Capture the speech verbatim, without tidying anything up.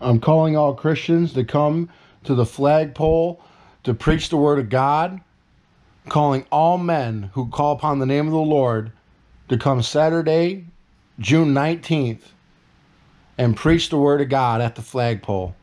I'm calling all Christians to come to the flagpole to preach the word of God, calling all men who call upon the name of the Lord to come Saturday, June nineteenth, and preach the word of God at the flagpole.